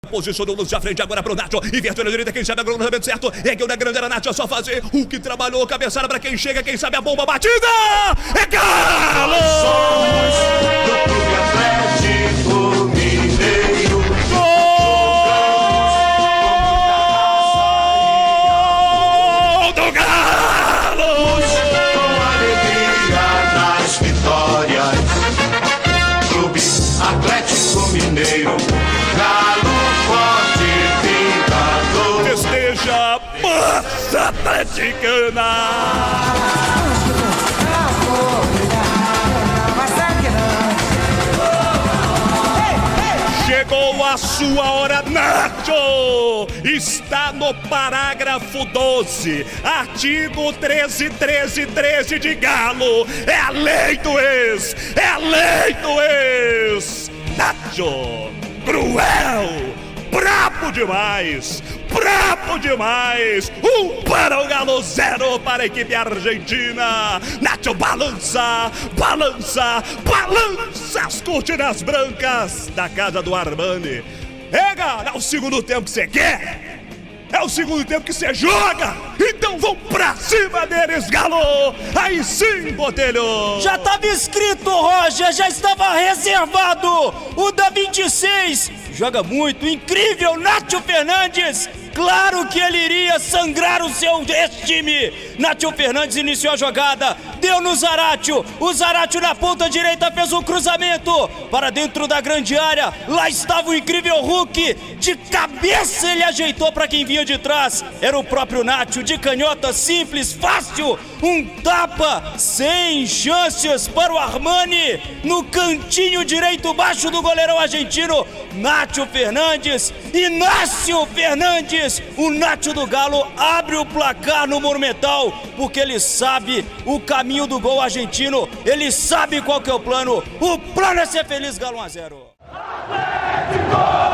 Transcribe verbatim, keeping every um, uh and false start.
Posicionou o Lúcio à frente agora pro Nacho. Inverteu na direita, quem sabe agora no lançamento certo. Ergueu na grande era Nacho, é só fazer. O que trabalhou, cabeçada pra quem chega, quem sabe a bomba batida. É Galo! Somos do Clube Atlético Mineiro. Gol do Galo! Com alegria nas vitórias. Clube Atlético Mineiro. Galo forte, vingador. Festeja a massa atleticana. Chegou a sua hora, Nacho! Está no parágrafo doze, artigo treze, treze, treze de Galo. É a lei do ex! É a lei do ex! Nacho! Cruel! Brabo demais! Brabo demais! Um para o Galo, zero para a equipe argentina. Nacho balança, balança, balança as cortinas brancas da casa do Armani. É, Galo, é o segundo tempo que você quer? É o segundo tempo que você joga? Então vão pra cima deles, Galo! Aí sim, Botelho! Já estava escrito, Roger, já estava reservado. O da vinte e seis joga muito, incrível, Nacho Fernandes. Claro que ele iria sangrar o seu ex-time. Nacho Fernandes iniciou a jogada, deu no Zaratio. O Zaratio na ponta direita fez um cruzamento para dentro da grande área. Lá estava o incrível Hulk. De cabeça ele ajeitou para quem vinha de trás. Era o próprio Nacho, de canhota, simples, fácil. Um tapa, sem chances para o Armani. No cantinho direito, baixo do goleirão argentino, Nacho Fernandes. Inácio Fernandes. O Nacho do Galo abre o placar no Monumental, porque ele sabe o caminho do gol argentino, ele sabe qual que é o plano. O plano é ser feliz, Galo um a zero. Atlético!